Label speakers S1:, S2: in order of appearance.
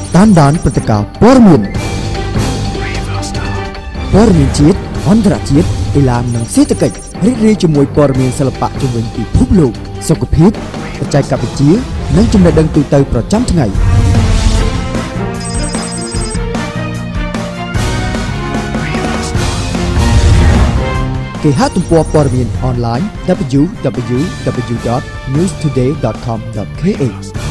S1: តាមដានព្រឹត្តិការណ៍ព័ត៌មានជាតិអន្តរជាតិកីឡានិងសេដ្ឋកិច្ចរីករាយជាមួយព័ត៌មានសិល្បៈជុំវិញពិភពលោកសុខភាពបច្ចេកវិទ្យានិងចំណេះដឹងទូទៅប្រចាំថ្ងៃគេហទំព័រព័ត៌មានអនឡាញ www.newstoday.com.kh